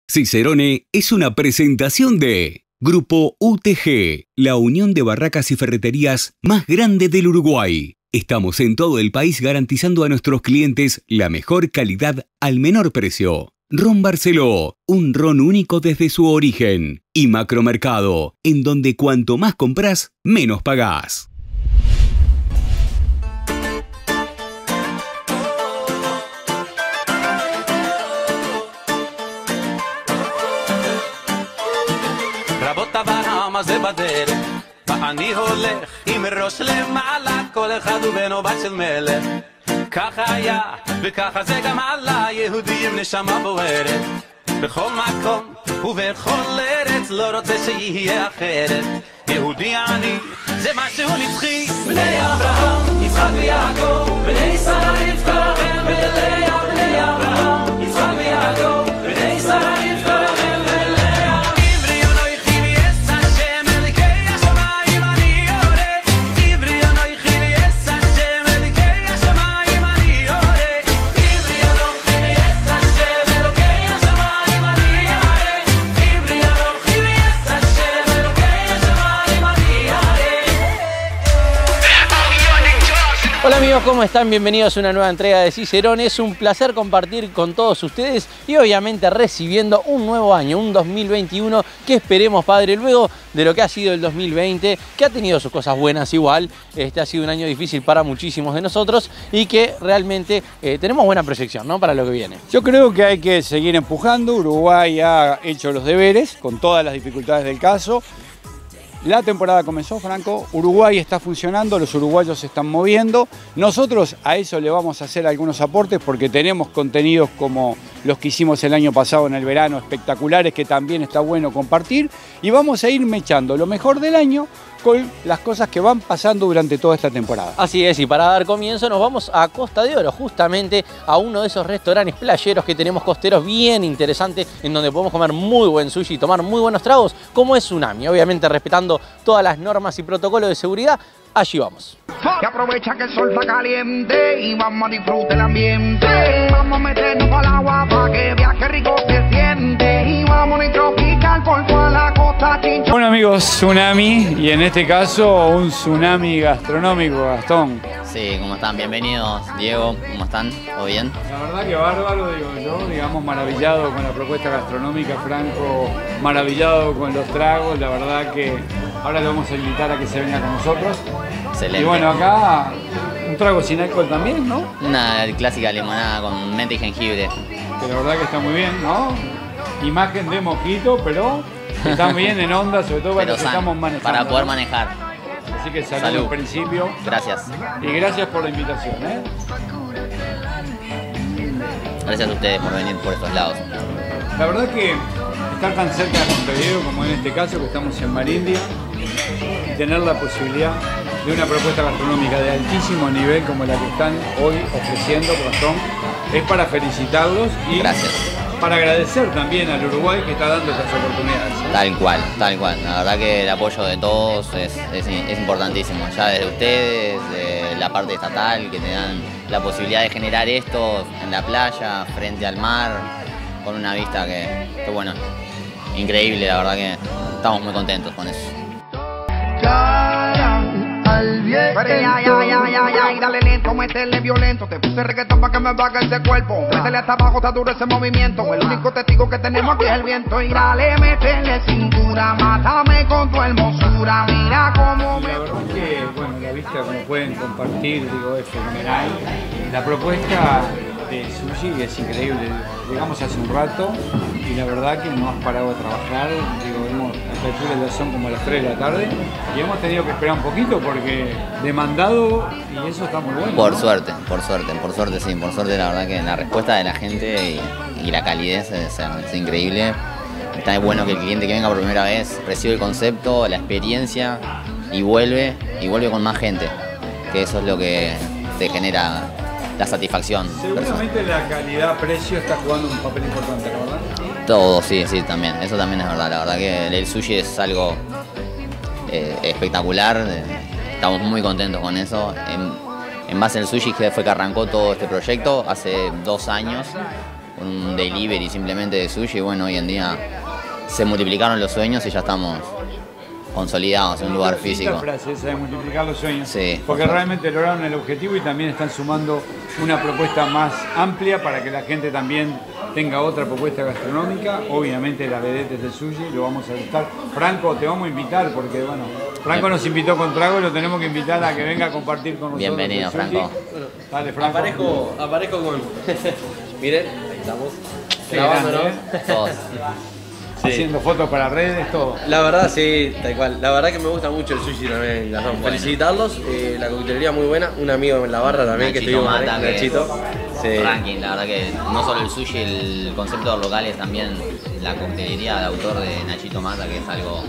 Cicerone es una presentación de Grupo UTG, la unión de barracas y ferreterías más grande del Uruguay. Estamos en todo el país garantizando a nuestros clientes la mejor calidad al menor precio. Ron Barceló, un ron único desde su origen. Y Macromercado, en donde cuanto más compras, menos pagás. זה בדרך, ואני הולך עם ראש למעלה, כל אחד הוא בנו בת של מלך. ככה היה, וככה זה גם עלה, יהודי עם נשמה בוערת. בכל מקום ובכל ארץ, לא רוצה שיהיה אחרת. יהודי אני, זה משהו נצחי. בני אברהם, יצחק ויעקב, בני ישראל רבקה ולאה, בני אברהם, יצחק ויעקב, בני ישראל רבקה. Hola amigos, ¿cómo están? Bienvenidos a una nueva entrega de Cicerone. Es un placer compartir con todos ustedes y obviamente recibiendo un nuevo año, un 2021 que esperemos, padre, luego de lo que ha sido el 2020, que ha tenido sus cosas buenas igual. Ha sido un año difícil para muchísimos de nosotros y que realmente tenemos buena proyección, ¿no?, para lo que viene. Yo creo que hay que seguir empujando. Uruguay ha hecho los deberes con todas las dificultades del caso. La temporada comenzó, Franco, Uruguay está funcionando, los uruguayos se están moviendo. Nosotros a eso le vamos a hacer algunos aportes porque tenemos contenidos como los que hicimos el año pasado en el verano, espectaculares, que también está bueno compartir. Y vamos a ir mechando lo mejor del año con las cosas que van pasando durante toda esta temporada. Así es, y para dar comienzo nos vamos a Costa de Oro, justamente a uno de esos restaurantes playeros que tenemos costeros bien interesantes, en donde podemos comer muy buen sushi y tomar muy buenos tragos, como es Tsunami, obviamente respetando todas las normas y protocolos de seguridad. Allí vamos. Que aprovecha que el sol está caliente y vamos a disfrutar el ambiente. Vamos a meternos al agua para que viaje rico se siente. Y vamos a tropical por toda la costa Chincha. Bueno amigos, Tsunami, y en este caso un tsunami gastronómico, Gastón. Sí, ¿cómo están? Bienvenidos, Diego, ¿cómo están? ¿Todo bien? La verdad que bárbaro, digo yo, digamos maravillado con la propuesta gastronómica, Franco, maravillado con los tragos, la verdad que ahora le vamos a invitar a que se venga con nosotros. Excelente. Y bueno, acá un trago sin alcohol también, ¿no? Una clásica limonada con menta y jengibre. Que la verdad que está muy bien, ¿no? Imagen de mojito, pero está muy bien en onda, sobre todo para Pero los que estamos manejando. para poder ¿no? manejar. Así que salud Salud. al principio. Gracias. Y gracias por la invitación, ¿eh? Gracias a ustedes por venir por estos lados. La verdad que estar tan cerca de Montevideo, como en este caso, que estamos en Marindia, y tener la posibilidad de una propuesta gastronómica de altísimo nivel como la que están hoy ofreciendo, Gastón, es para felicitarlos y Gracias. para agradecer también al Uruguay que está dando estas oportunidades. Tal cual, tal cual. La verdad que el apoyo de todos es importantísimo. Ya desde ustedes, de la parte estatal, que te dan la posibilidad de generar esto en la playa, frente al mar, con una vista que bueno, increíble, la verdad que estamos muy contentos con eso. Cara al viento. Y dale lento, métele violento. Te puse reggaetón para que me baje ese cuerpo. Métele hasta abajo, está duro ese movimiento. El único testigo que tenemos aquí es el viento. Y dale, métele cintura, mátame con tu hermosura. Mira cómo Y la verdad que, bueno, la vista como pueden compartir, digo, es fenomenal. La propuesta de sushi es increíble. Llegamos hace un rato y la verdad que no has parado de trabajar. Digo, a esta altura ya son como las 3 de la tarde y hemos tenido que esperar un poquito porque demandado y eso está muy bueno. Por ¿no? suerte, sí, por suerte la verdad que la respuesta de la gente y la calidez es increíble. Está bueno que el cliente que venga por primera vez recibe el concepto, la experiencia y vuelve con más gente, que eso es lo que te genera la satisfacción. Seguramente la calidad-precio está jugando un papel importante, ¿no? ¿Verdad? Todo, sí, también, eso también es verdad. La verdad que el sushi es algo espectacular, estamos muy contentos con eso. En base al sushi que fue que arrancó todo este proyecto hace 2 años un delivery simplemente de sushi. Bueno, hoy en día se multiplicaron los sueños y ya estamos consolidados en un lugar físico. La frase esa de multiplicar los sueños. Sí, porque realmente lograron el objetivo y también están sumando una propuesta más amplia para que la gente también tenga otra propuesta gastronómica. Obviamente la vedette es del sushi, lo vamos a gustar. Franco, te vamos a invitar porque, bueno, Franco nos invitó con trago y lo tenemos que invitar a que venga a compartir con nosotros. Bienvenido, Franco. Dale, Franco. Aparezco con... Miren, ahí estamos. Qué Grabándonos. grande, Todos. Sí. Haciendo fotos para redes, todo. La verdad, sí, tal cual. La verdad que me gusta mucho el sushi también, Gastón. Bueno. Felicitarlos, la coctelería muy buena. Un amigo en la barra también que Nachito estuvimos Mata, con que Nachito. Sí. ranking, la verdad que no solo el sushi, el concepto de los locales, también la coctelería de autor de Nachito Mata, que es algo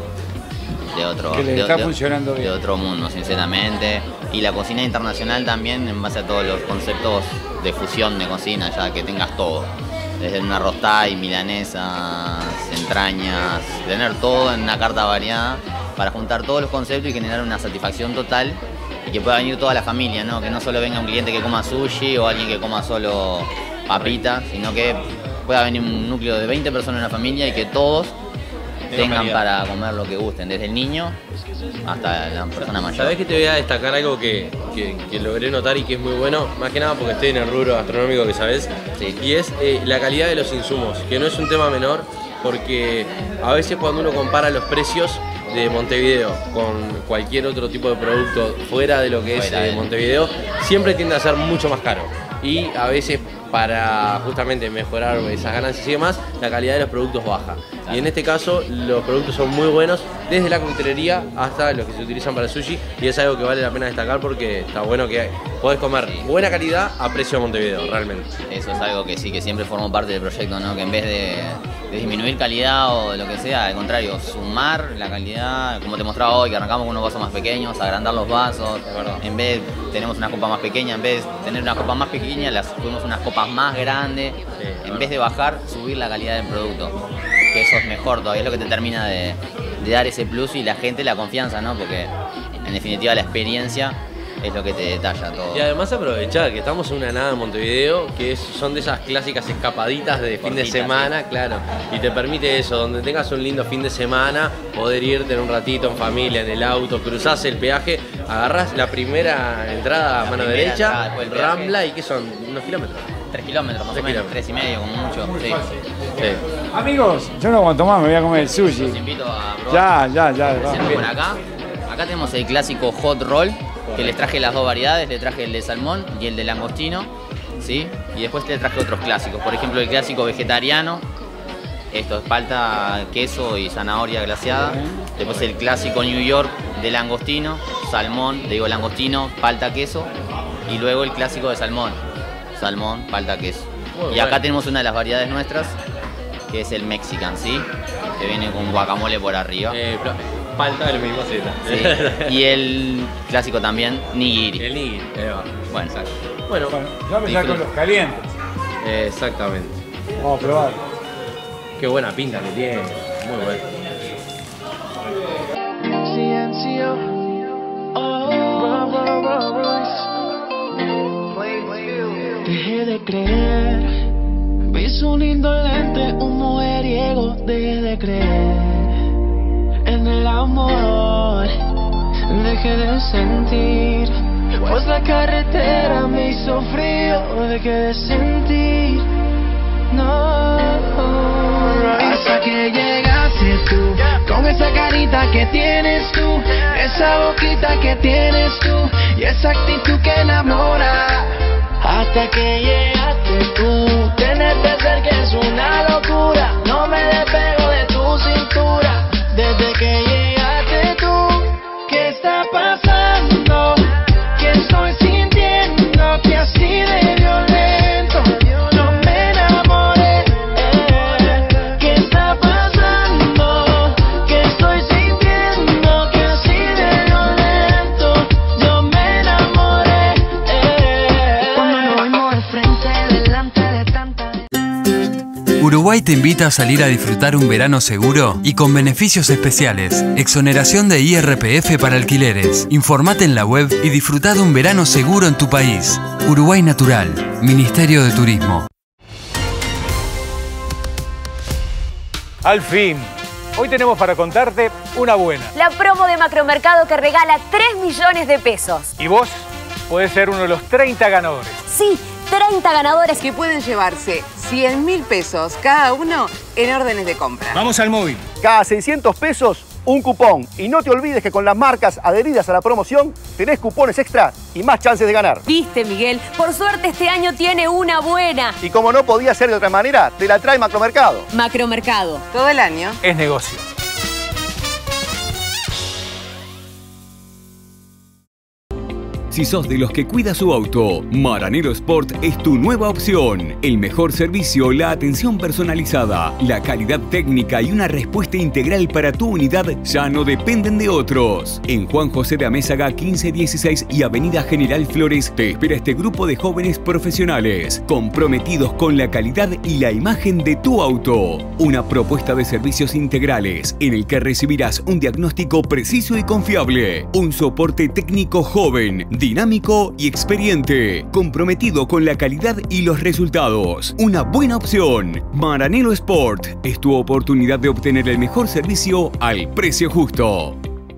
de otro, Que le está funcionando bien. de otro mundo, sinceramente. Y la cocina internacional también, en base a todos los conceptos de fusión de cocina, ya que tengas todo. Desde una rostay, milanesas, entrañas, tener todo en una carta variada para juntar todos los conceptos y generar una satisfacción total y que pueda venir toda la familia, ¿no? Que no solo venga un cliente que coma sushi o alguien que coma solo papitas, sino que pueda venir un núcleo de 20 personas en una familia y que todos tengan para comer lo que gusten, desde el niño hasta la persona mayor. Sabés que te voy a destacar algo que logré notar y que es muy bueno, más que nada porque estoy en el rubro gastronómico que sabés, Sí. y es la calidad de los insumos, que no es un tema menor, porque a veces cuando uno compara los precios de Montevideo con cualquier otro tipo de producto fuera de lo que es Montevideo, siempre tiende a ser mucho más caro. Y a veces para justamente mejorar esas ganancias y demás, la calidad de los productos baja. Y en este caso los productos son muy buenos, desde la coctelería hasta los que se utilizan para el sushi, y es algo que vale la pena destacar porque está bueno que podés comer buena calidad a precio de Montevideo, realmente. Eso es algo que sí, que siempre formó parte del proyecto, ¿no? Que en vez de disminuir calidad o lo que sea, al contrario, sumar la calidad, como te mostraba hoy, que arrancamos con unos vasos más pequeños, agrandar los vasos, en vez tenemos una copa más pequeña, en vez de tener una copa más pequeña, las fuimos unas copas más grandes, en vez de bajar, subir la calidad del producto, que eso es mejor todavía, es lo que te termina de dar ese plus y la gente la confianza, ¿no? Porque en definitiva la experiencia es lo que te detalla todo. Y además aprovechar que estamos en una nada en Montevideo, que son de esas clásicas escapaditas de fin de semana, sí. Claro, y te permite eso, donde tengas un lindo fin de semana, poder irte en un ratito en familia, en el auto, cruzás el peaje, agarrás la primera entrada a mano derecha, Rambla, y que son unos kilómetros. 3 kilómetros, más o menos, 3,5 como mucho. Sí. Sí. Amigos, yo no aguanto más, me voy a comer el sushi. Los invito a probar. Ya. Por acá tenemos el clásico hot roll, que les traje las dos variedades, le traje el de salmón y el de langostino, ¿sí? Y después le traje otros clásicos, por ejemplo el clásico vegetariano, esto es palta, queso y zanahoria glaseada. Después el clásico New York de langostino, salmón, langostino, palta, queso. Y luego el clásico de salmón, palta, queso. Y acá tenemos una de las variedades nuestras, que es el Mexican, ¿sí? Que viene con guacamole por arriba. Palta del mismo Z. Sí. Y el clásico también, nigiri. El nigiri. Bueno, Bueno, ya me saco los calientes. Exactamente. Vamos a probar. Qué buena pinta que tiene. Muy bueno. Dejé de creer, vi su lindo lente, un mujeriego. Dejé de creer en el amor, dejé de sentir, pues la carretera me hizo frío. Dejé de sentir, no, hasta que llegaste tú, con esa carita que tienes tú, esa boquita que tienes tú, y esa actitud que enamora. Hasta que llegaste tú, tenerte cerca es una locura, no me despego de tu cintura. Desde que llegaste tú, ¿qué está pasando? ¿Qué estoy sintiendo? Que así de violento no me enamoré. ¿Qué está pasando? ¿Qué estoy sintiendo? Que así de violento yo me enamoré. Cuando nos vimos de frente, delante de tanta... Uruguay te invita a salir a disfrutar un verano seguro y con beneficios especiales. Exoneración de IRPF para alquileres. Informate en la web y disfruta de un verano seguro en tu país. Uruguay Natural, Ministerio de Turismo. Al fin. Hoy tenemos para contarte una buena. La promo de Macromercado que regala 3 millones de pesos. Y vos podés ser uno de los 30 ganadores. Sí, 30 ganadores que pueden llevarse 100.000 pesos cada uno en órdenes de compra. Vamos al móvil. Cada 600 pesos, un cupón. Y no te olvides que con las marcas adheridas a la promoción tenés cupones extra y más chances de ganar. ¿Viste, Miguel? Por suerte este año tiene una buena. Y como no podía ser de otra manera, te la trae Macromercado. Macromercado. Todo el año es negocio. Si sos de los que cuida su auto, Maranello Sport es tu nueva opción. El mejor servicio, la atención personalizada, la calidad técnica y una respuesta integral para tu unidad ya no dependen de otros. En Juan José de Amézaga 1516 y Avenida General Flores te espera este grupo de jóvenes profesionales comprometidos con la calidad y la imagen de tu auto. Una propuesta de servicios integrales en el que recibirás un diagnóstico preciso y confiable, un soporte técnico joven, dinámico y experiente, comprometido con la calidad y los resultados. Una buena opción. Maranello Sport es tu oportunidad de obtener el mejor servicio al precio justo.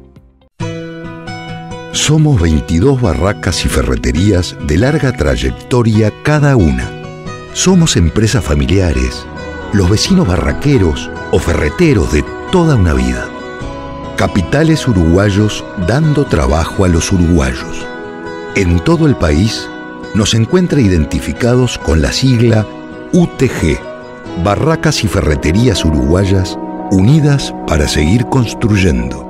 Somos 22 barracas y ferreterías de larga trayectoria cada una. Somos empresas familiares, los vecinos barraqueros o ferreteros de toda una vida. Capitales uruguayos dando trabajo a los uruguayos. En todo el país nos encuentra identificados con la sigla UTG, Barracas y Ferreterías Uruguayas unidas para seguir construyendo.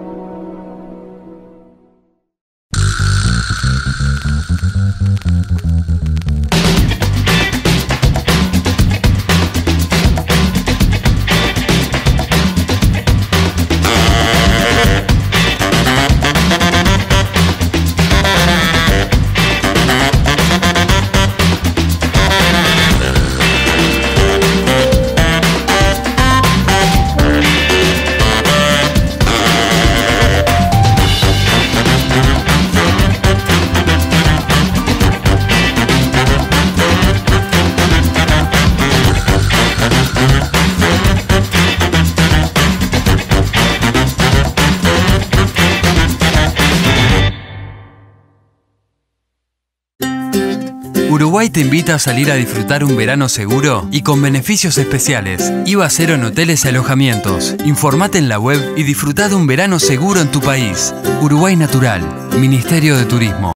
Uruguay te invita a salir a disfrutar un verano seguro y con beneficios especiales. IVA cero en hoteles y alojamientos. Informate en la web y disfruta de un verano seguro en tu país. Uruguay Natural, Ministerio de Turismo.